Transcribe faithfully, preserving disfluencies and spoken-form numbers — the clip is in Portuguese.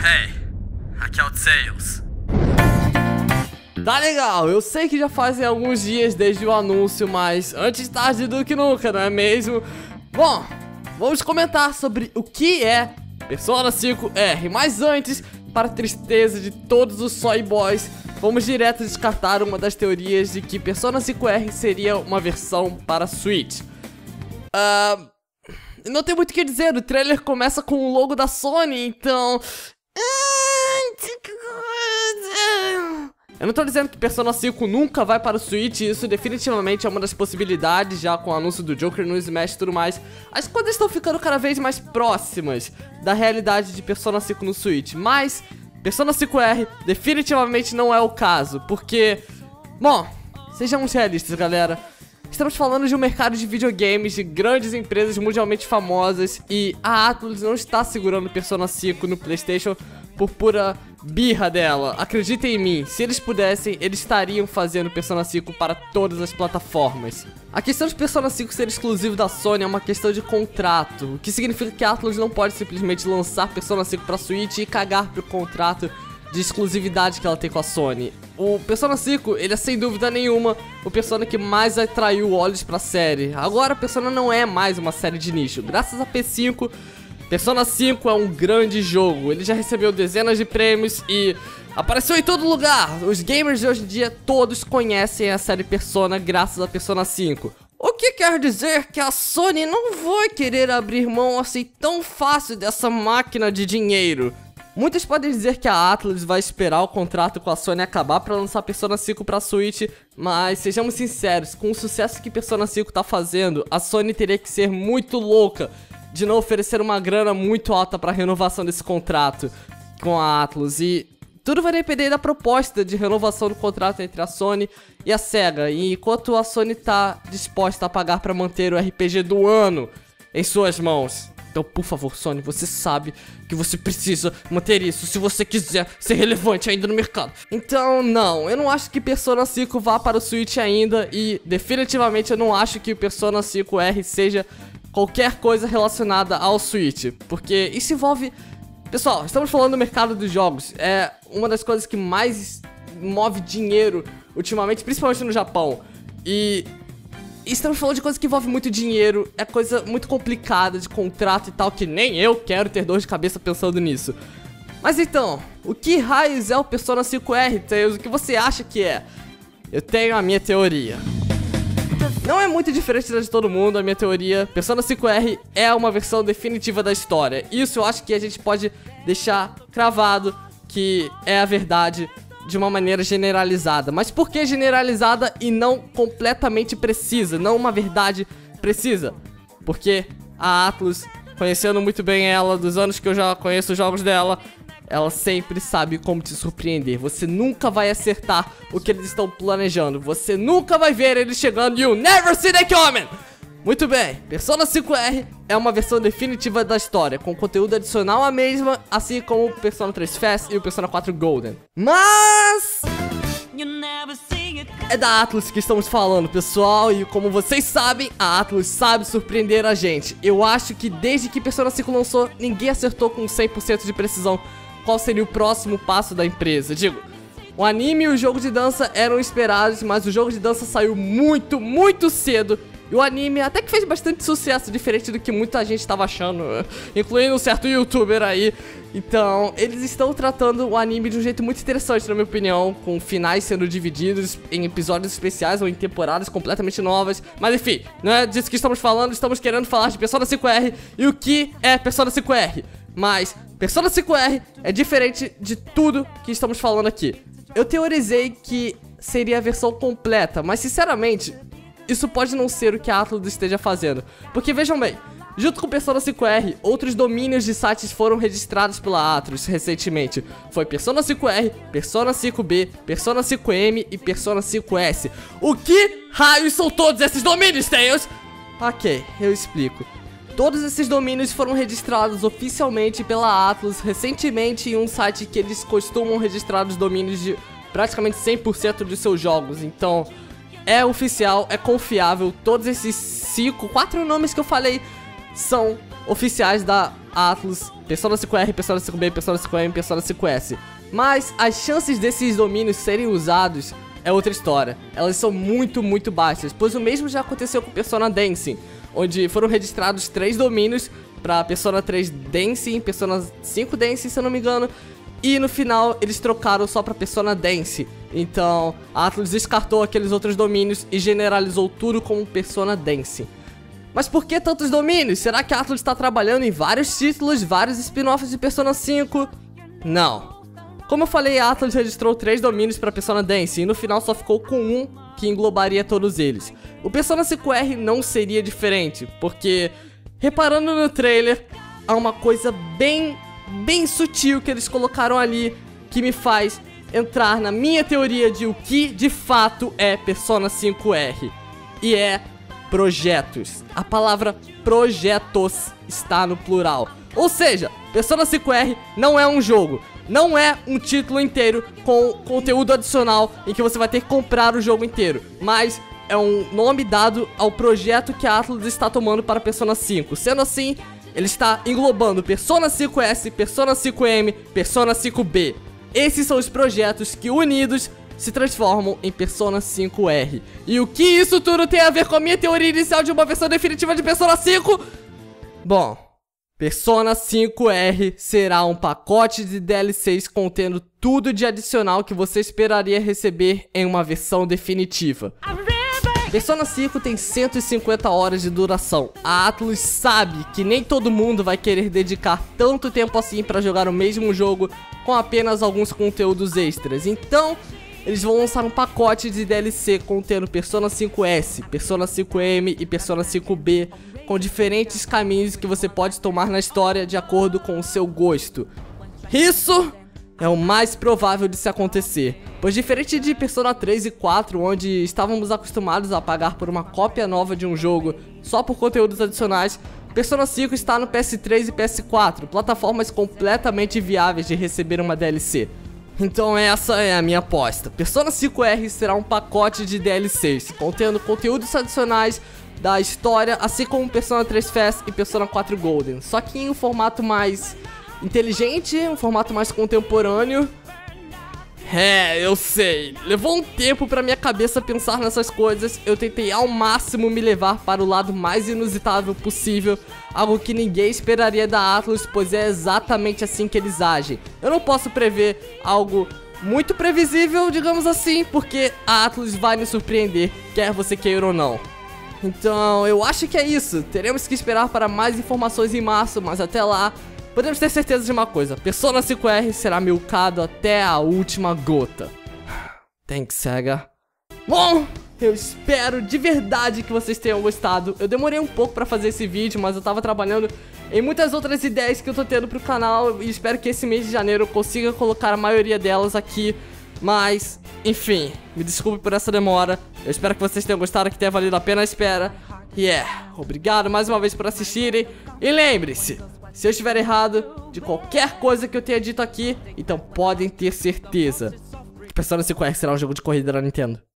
Hey, aqui é o Tails. Tá legal, eu sei que já fazem alguns dias desde o anúncio, mas antes tarde do que nunca, não é mesmo? Bom, vamos comentar sobre o que é Persona cinco R, mas antes, para a tristeza de todos os Soy Boys, vamos direto descartar uma das teorias de que Persona cinco R seria uma versão para Switch. Uh, não tem muito o que dizer, o trailer começa com o logo da Sony, então... Eu não tô dizendo que Persona cinco nunca vai para o Switch, isso definitivamente é uma das possibilidades, já com o anúncio do Joker no Smash e tudo mais. As coisas estão ficando cada vez mais próximas da realidade de Persona cinco no Switch, mas Persona cinco R definitivamente não é o caso, porque... Bom, sejamos realistas, galera. Estamos falando de um mercado de videogames, de grandes empresas mundialmente famosas, e a Atlus não está segurando Persona cinco no PlayStation por pura birra dela. Acreditem em mim, se eles pudessem, eles estariam fazendo Persona cinco para todas as plataformas. A questão de Persona cinco ser exclusivo da Sony é uma questão de contrato, o que significa que a Atlus não pode simplesmente lançar Persona cinco para Switch e cagar pro contrato de exclusividade que ela tem com a Sony. O Persona cinco, ele é sem dúvida nenhuma o Persona que mais atraiu olhos pra série. Agora, Persona não é mais uma série de nicho. Graças a P cinco, Persona cinco é um grande jogo. Ele já recebeu dezenas de prêmios e apareceu em todo lugar. Os gamers de hoje em dia todos conhecem a série Persona graças a Persona cinco. O que quer dizer que a Sony não vai querer abrir mão assim tão fácil dessa máquina de dinheiro. Muitos podem dizer que a Atlus vai esperar o contrato com a Sony acabar para lançar Persona cinco para Switch, mas sejamos sinceros, com o sucesso que Persona cinco tá fazendo, a Sony teria que ser muito louca de não oferecer uma grana muito alta para renovação desse contrato com a Atlus, e tudo vai depender da proposta de renovação do contrato entre a Sony e a SEGA, e enquanto a Sony tá disposta a pagar para manter o R P G do ano em suas mãos. Então, por favor, Sony, você sabe que você precisa manter isso se você quiser ser relevante ainda no mercado. Então, não, eu não acho que Persona cinco vá para o Switch ainda e definitivamente eu não acho que o Persona cinco R seja qualquer coisa relacionada ao Switch, porque isso envolve... Pessoal, estamos falando do mercado dos jogos, é uma das coisas que mais move dinheiro ultimamente, principalmente no Japão, e... estamos falando de coisa que envolve muito dinheiro, é coisa muito complicada de contrato e tal, que nem eu quero ter dor de cabeça pensando nisso. Mas então, o que raios é o Persona cinco R, Tails? O que você acha que é? Eu tenho a minha teoria. Não é muito diferente da de todo mundo, a minha teoria. Persona cinco R é uma versão definitiva da história. Isso eu acho que a gente pode deixar cravado que é a verdade de uma maneira generalizada. Mas por que generalizada e não completamente precisa? Não uma verdade precisa? Porque a Atlus, conhecendo muito bem ela, dos anos que eu já conheço os jogos dela, ela sempre sabe como te surpreender. Você nunca vai acertar o que eles estão planejando. Você nunca vai ver eles chegando. You never see them coming! Muito bem, Persona cinco R é uma versão definitiva da história, com conteúdo adicional à mesma, assim como o Persona três Fast e o Persona quatro Golden. Mas... é da Atlus que estamos falando, pessoal, e como vocês sabem, a Atlus sabe surpreender a gente. Eu acho que desde que Persona cinco lançou, ninguém acertou com cem por cento de precisão qual seria o próximo passo da empresa. Digo, o anime e o jogo de dança eram esperados, mas o jogo de dança saiu muito, muito cedo. E o anime até que fez bastante sucesso, diferente do que muita gente estava achando, incluindo um certo youtuber aí. Então, eles estão tratando o anime de um jeito muito interessante, na minha opinião, com finais sendo divididos em episódios especiais ou em temporadas completamente novas. Mas enfim, não é disso que estamos falando, estamos querendo falar de Persona cinco R e o que é Persona cinco R. Mas Persona cinco R é diferente de tudo que estamos falando aqui. Eu teorizei que seria a versão completa, mas sinceramente... isso pode não ser o que a Atlus esteja fazendo. Porque vejam bem, junto com Persona cinco R, outros domínios de sites foram registrados pela Atlus recentemente. Foi Persona cinco R, Persona cinco B, Persona cinco M e Persona cinco S. O que raios são todos esses domínios, Tails? Ok, eu explico. Todos esses domínios foram registrados oficialmente pela Atlus recentemente em um site que eles costumam registrar os domínios de praticamente cem por cento de seus jogos. Então... é oficial, é confiável, todos esses cinco, quatro nomes que eu falei são oficiais da Atlus, Persona cinco R, Persona cinco B, Persona cinco M, Persona cinco S. Mas as chances desses domínios serem usados é outra história. Elas são muito, muito baixas, pois o mesmo já aconteceu com Persona Dancing, onde foram registrados três domínios para Persona três Dancing, Persona cinco Dancing, se eu não me engano, e no final eles trocaram só pra Persona Dance. Então a Atlus descartou aqueles outros domínios e generalizou tudo como Persona Dance. Mas por que tantos domínios? Será que a Atlus está trabalhando em vários títulos, vários spin-offs de Persona cinco? Não. Como eu falei, a Atlus registrou três domínios para Persona Dance e no final só ficou com um que englobaria todos eles. O Persona cinco R não seria diferente, porque reparando no trailer, há uma coisa bem, bem sutil que eles colocaram ali que me faz entrar na minha teoria de o que de fato é Persona cinco R. E é projetos. A palavra projetos está no plural. Ou seja, Persona cinco R não é um jogo, não é um título inteiro com conteúdo adicional em que você vai ter que comprar o jogo inteiro, mas é um nome dado ao projeto que a Atlus está tomando para Persona cinco. Sendo assim, ele está englobando Persona cinco S, Persona cinco M, Persona cinco B. Esses são os projetos que, unidos, se transformam em Persona cinco R. E o que isso tudo tem a ver com a minha teoria inicial de uma versão definitiva de Persona cinco? Bom, Persona cinco R será um pacote de D L Cs contendo tudo de adicional que você esperaria receber em uma versão definitiva. Persona cinco tem cento e cinquenta horas de duração. A Atlus sabe que nem todo mundo vai querer dedicar tanto tempo assim para jogar o mesmo jogo com apenas alguns conteúdos extras. Então, eles vão lançar um pacote de D L C contendo Persona cinco S, Persona cinco M e Persona cinco B, com diferentes caminhos que você pode tomar na história de acordo com o seu gosto. Isso é o mais provável de se acontecer, pois diferente de Persona três e quatro, onde estávamos acostumados a pagar por uma cópia nova de um jogo só por conteúdos adicionais, Persona cinco está no P S três e P S quatro, plataformas completamente viáveis de receber uma D L C. Então essa é a minha aposta. Persona cinco R será um pacote de D L Cs, contendo conteúdos adicionais da história, assim como Persona três Fast e Persona quatro Golden, só que em um formato mais inteligente, um formato mais contemporâneo. É, eu sei, levou um tempo pra minha cabeça pensar nessas coisas. Eu tentei ao máximo me levar para o lado mais inusitável possível, algo que ninguém esperaria da Atlus, pois é exatamente assim que eles agem. Eu não posso prever algo muito previsível, digamos assim, porque a Atlus vai nos surpreender, quer você queira ou não. Então eu acho que é isso, teremos que esperar para mais informações em março, mas até lá podemos ter certeza de uma coisa: Persona cinco R será milcado até a última gota. Thanks, Sega. Bom, eu espero de verdade que vocês tenham gostado. Eu demorei um pouco pra fazer esse vídeo, mas eu tava trabalhando em muitas outras ideias que eu tô tendo pro canal, e espero que esse mês de janeiro eu consiga colocar a maioria delas aqui. Mas, enfim, me desculpe por essa demora. Eu espero que vocês tenham gostado, que tenha valido a pena a espera. E yeah, obrigado mais uma vez por assistirem. E lembre-se, se eu estiver errado de qualquer coisa que eu tenha dito aqui, então podem ter certeza que Persona cinco R será um jogo de corrida da Nintendo.